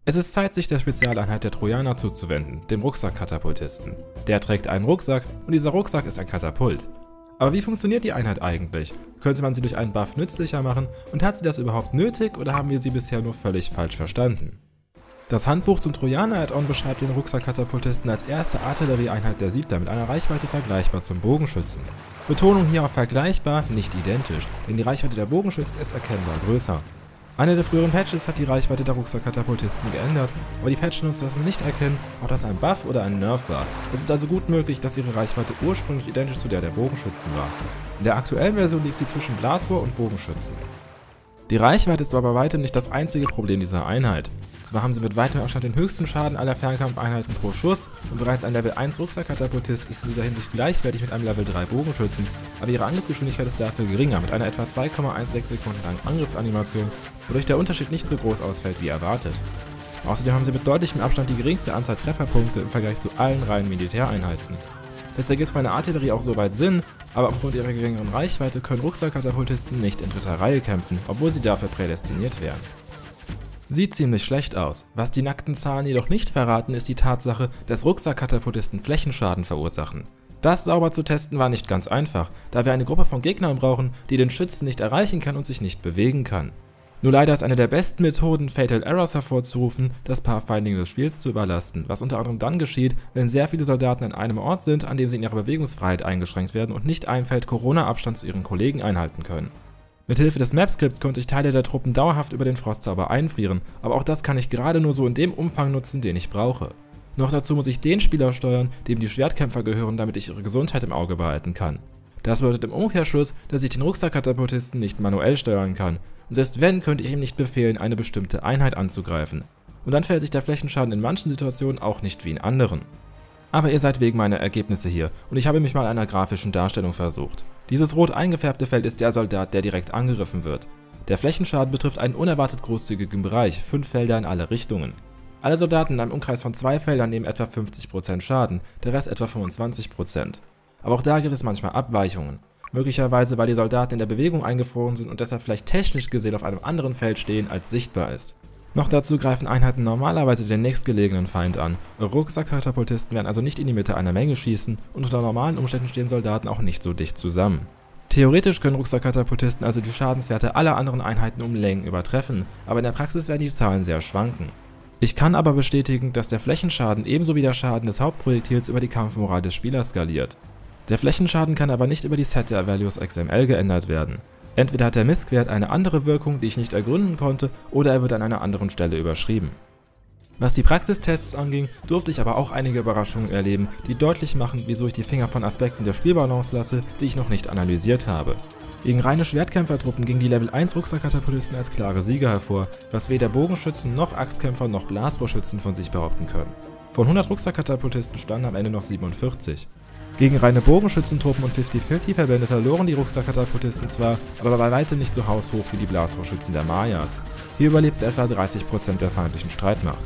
Es ist Zeit, sich der Spezialeinheit der Trojaner zuzuwenden, dem Rucksack-Katapultisten. Der trägt einen Rucksack und dieser Rucksack ist ein Katapult. Aber wie funktioniert die Einheit eigentlich? Könnte man sie durch einen Buff nützlicher machen und hat sie das überhaupt nötig oder haben wir sie bisher nur völlig falsch verstanden? Das Handbuch zum Trojaner-Add-on beschreibt den Rucksack-Katapultisten als erste Artillerieeinheit der Siedler mit einer Reichweite vergleichbar zum Bogenschützen. Betonung hier auf vergleichbar, nicht identisch, denn die Reichweite der Bogenschützen ist erkennbar größer. Einer der früheren Patches hat die Reichweite der Rucksack-Katapultisten geändert, aber die Patch-Notes lassen nicht erkennen, ob das ein Buff oder ein Nerf war. Es ist also gut möglich, dass ihre Reichweite ursprünglich identisch zu der Bogenschützen war. In der aktuellen Version liegt sie zwischen Blasrohr und Bogenschützen. Die Reichweite ist aber bei weitem nicht das einzige Problem dieser Einheit. Zwar haben sie mit weitem Abstand den höchsten Schaden aller Fernkampfeinheiten pro Schuss und bereits ein Level 1 Rucksack-Katapultist ist in dieser Hinsicht gleichwertig mit einem Level 3 Bogenschützen, aber ihre Angriffsgeschwindigkeit ist dafür geringer, mit einer etwa 2,16 Sekunden langen Angriffsanimation, wodurch der Unterschied nicht so groß ausfällt wie erwartet. Außerdem haben sie mit deutlichem Abstand die geringste Anzahl Trefferpunkte im Vergleich zu allen reinen Militäreinheiten. Es ergibt für eine Artillerie auch soweit Sinn, aber aufgrund ihrer geringeren Reichweite können Rucksack-Katapultisten nicht in dritter Reihe kämpfen, obwohl sie dafür prädestiniert wären. Sieht ziemlich schlecht aus. Was die nackten Zahlen jedoch nicht verraten, ist die Tatsache, dass Rucksack-Katapultisten Flächenschaden verursachen. Das sauber zu testen war nicht ganz einfach, da wir eine Gruppe von Gegnern brauchen, die den Schützen nicht erreichen kann und sich nicht bewegen kann. Nur leider ist eine der besten Methoden, Fatal Errors hervorzurufen, das Pathfinding des Spiels zu überlasten, was unter anderem dann geschieht, wenn sehr viele Soldaten an einem Ort sind, an dem sie in ihrer Bewegungsfreiheit eingeschränkt werden und nicht ein Feld Corona-Abstand zu ihren Kollegen einhalten können. Mithilfe des Map-Skripts konnte ich Teile der Truppen dauerhaft über den Frostzauber einfrieren, aber auch das kann ich gerade nur so in dem Umfang nutzen, den ich brauche. Noch dazu muss ich den Spieler steuern, dem die Schwertkämpfer gehören, damit ich ihre Gesundheit im Auge behalten kann. Das bedeutet im Umkehrschluss, dass ich den Rucksack-Katapultisten nicht manuell steuern kann, und selbst wenn, könnte ich ihm nicht befehlen, eine bestimmte Einheit anzugreifen. Und dann fällt sich der Flächenschaden in manchen Situationen auch nicht wie in anderen. Aber ihr seid wegen meiner Ergebnisse hier, und ich habe mich mal einer grafischen Darstellung versucht. Dieses rot eingefärbte Feld ist der Soldat, der direkt angegriffen wird. Der Flächenschaden betrifft einen unerwartet großzügigen Bereich, 5 Felder in alle Richtungen. Alle Soldaten in einem Umkreis von 2 Feldern nehmen etwa 50% Schaden, der Rest etwa 25%. Aber auch da gibt es manchmal Abweichungen. Möglicherweise, weil die Soldaten in der Bewegung eingefroren sind und deshalb vielleicht technisch gesehen auf einem anderen Feld stehen, als sichtbar ist. Noch dazu greifen Einheiten normalerweise den nächstgelegenen Feind an. Rucksack-Katapultisten werden also nicht in die Mitte einer Menge schießen und unter normalen Umständen stehen Soldaten auch nicht so dicht zusammen. Theoretisch können Rucksack-Katapultisten also die Schadenswerte aller anderen Einheiten um Längen übertreffen, aber in der Praxis werden die Zahlen sehr schwanken. Ich kann aber bestätigen, dass der Flächenschaden ebenso wie der Schaden des Hauptprojektils über die Kampfmoral des Spielers skaliert. Der Flächenschaden kann aber nicht über die Setter Values XML geändert werden. Entweder hat der Miskwert eine andere Wirkung, die ich nicht ergründen konnte, oder er wird an einer anderen Stelle überschrieben. Was die Praxistests anging, durfte ich aber auch einige Überraschungen erleben, die deutlich machen, wieso ich die Finger von Aspekten der Spielbalance lasse, die ich noch nicht analysiert habe. Gegen reine Schwertkämpfertruppen gingen die Level 1 Rucksack-Katapultisten als klare Sieger hervor, was weder Bogenschützen noch Axtkämpfer noch Blasrohrschützen von sich behaupten können. Von 100 Rucksack-Katapultisten standen am Ende noch 47. Gegen reine Bogenschützentruppen und 50-50-Verbände verloren die Rucksack-Katapultisten zwar, aber bei weitem nicht so haushoch wie die Blasrohrschützen der Mayas. Hier überlebten etwa 30% der feindlichen Streitmacht.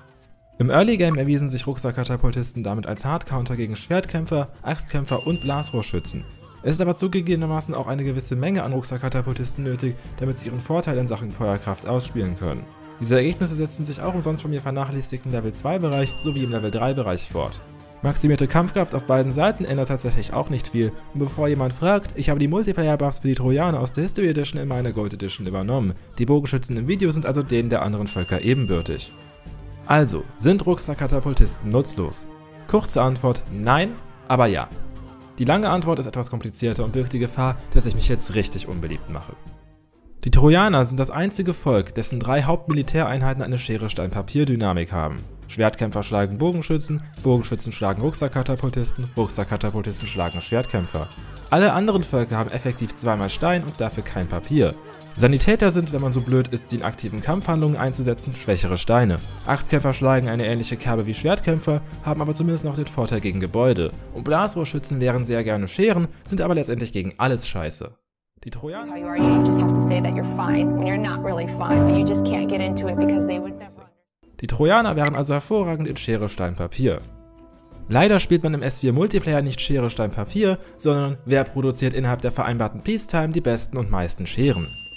Im Early Game erwiesen sich Rucksack-Katapultisten damit als Hardcounter gegen Schwertkämpfer, Axtkämpfer und Blasrohrschützen. Es ist aber zugegebenermaßen auch eine gewisse Menge an Rucksack-Katapultisten nötig, damit sie ihren Vorteil in Sachen Feuerkraft ausspielen können. Diese Ergebnisse setzen sich auch im sonst von mir vernachlässigten Level 2 Bereich sowie im Level 3 Bereich fort. Maximierte Kampfkraft auf beiden Seiten ändert tatsächlich auch nicht viel, und bevor jemand fragt, ich habe die Multiplayer-Buffs für die Trojaner aus der History Edition in meine Gold Edition übernommen. Die Bogenschützen im Video sind also denen der anderen Völker ebenbürtig. Also, sind Rucksack-Katapultisten nutzlos? Kurze Antwort, nein, aber ja. Die lange Antwort ist etwas komplizierter und birgt die Gefahr, dass ich mich jetzt richtig unbeliebt mache. Die Trojaner sind das einzige Volk, dessen 3 Hauptmilitäreinheiten eine Schere-Stein-Papier-Dynamik haben. Schwertkämpfer schlagen Bogenschützen, Bogenschützen schlagen Rucksack-Katapultisten, Rucksack-Katapultisten schlagen Schwertkämpfer. Alle anderen Völker haben effektiv zweimal Stein und dafür kein Papier. Sanitäter sind, wenn man so blöd ist, sie in aktiven Kampfhandlungen einzusetzen, schwächere Steine. Axtkämpfer schlagen eine ähnliche Kerbe wie Schwertkämpfer, haben aber zumindest noch den Vorteil gegen Gebäude. Und Blasrohrschützen leeren sehr gerne Scheren, sind aber letztendlich gegen alles scheiße. Die Trojaner... Die Trojaner wären also hervorragend in Schere, Stein, Papier. Leider spielt man im S4 Multiplayer nicht Schere, Stein, Papier, sondern wer produziert innerhalb der vereinbarten Peacetime die besten und meisten Scheren.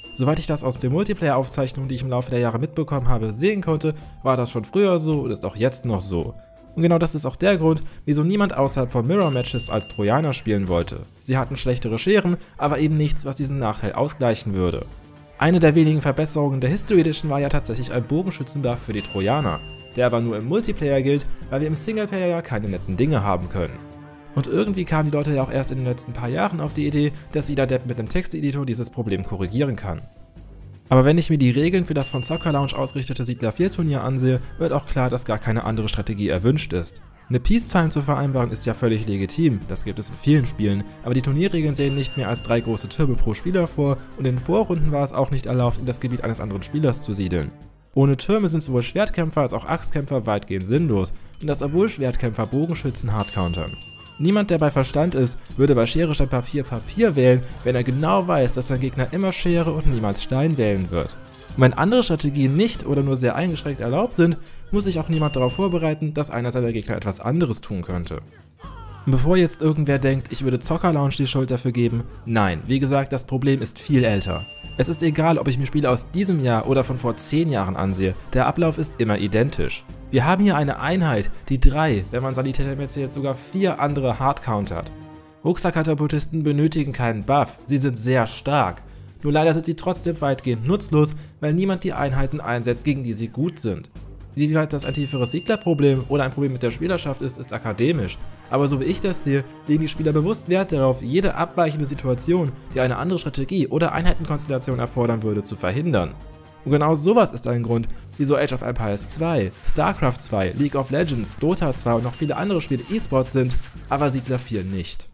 Soweit ich das aus der Multiplayer-Aufzeichnung, die ich im Laufe der Jahre mitbekommen habe, sehen konnte, war das schon früher so und ist auch jetzt noch so. Und genau das ist auch der Grund, wieso niemand außerhalb von Mirror-Matches als Trojaner spielen wollte. Sie hatten schlechtere Scheren, aber eben nichts, was diesen Nachteil ausgleichen würde. Eine der wenigen Verbesserungen der History Edition war ja tatsächlich ein Bogenschützen-Buff für die Trojaner, der aber nur im Multiplayer gilt, weil wir im Singleplayer ja keine netten Dinge haben können. Und irgendwie kamen die Leute ja auch erst in den letzten paar Jahren auf die Idee, dass jeder Depp mit einem Texteditor dieses Problem korrigieren kann. Aber wenn ich mir die Regeln für das von Soccer Lounge ausgerichtete Siedler 4 Turnier ansehe, wird auch klar, dass gar keine andere Strategie erwünscht ist. Eine Peacetime zu vereinbaren ist ja völlig legitim, das gibt es in vielen Spielen, aber die Turnierregeln sehen nicht mehr als 3 große Türme pro Spieler vor und in den Vorrunden war es auch nicht erlaubt, in das Gebiet eines anderen Spielers zu siedeln. Ohne Türme sind sowohl Schwertkämpfer als auch Axtkämpfer weitgehend sinnlos und das obwohl Schwertkämpfer Bogenschützen hart countern. Niemand, der bei Verstand ist, würde bei Schere statt Papier Papier wählen, wenn er genau weiß, dass sein Gegner immer Schere und niemals Stein wählen wird. Und wenn andere Strategien nicht oder nur sehr eingeschränkt erlaubt sind, muss sich auch niemand darauf vorbereiten, dass einer seiner Gegner etwas anderes tun könnte. Und bevor jetzt irgendwer denkt, ich würde Soccer Lounge die Schuld dafür geben, nein, wie gesagt, das Problem ist viel älter. Es ist egal, ob ich mir Spiele aus diesem Jahr oder von vor 10 Jahren ansehe, der Ablauf ist immer identisch. Wir haben hier eine Einheit, die 3, wenn man Sanitätermäßig jetzt sogar 4 andere hard countert. Rucksackkatapultisten benötigen keinen Buff, sie sind sehr stark. Nur leider sind sie trotzdem weitgehend nutzlos, weil niemand die Einheiten einsetzt, gegen die sie gut sind. Wie weit das ein tieferes Siedlerproblem oder ein Problem mit der Spielerschaft ist akademisch. Aber so wie ich das sehe, legen die Spieler bewusst Wert darauf, jede abweichende Situation, die eine andere Strategie oder Einheitenkonstellation erfordern würde, zu verhindern. Und genau sowas ist ein Grund, wieso Age of Empires 2, StarCraft 2, League of Legends, Dota 2 und noch viele andere Spiele E-Sport sind, aber Siedler 4 nicht.